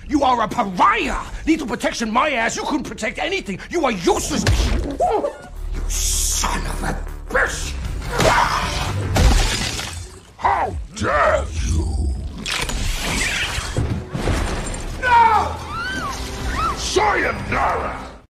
You are a pariah! Lethal protection, my ass! You couldn't protect anything! You are useless! You son of a bitch! How dare you! No! Sayonara!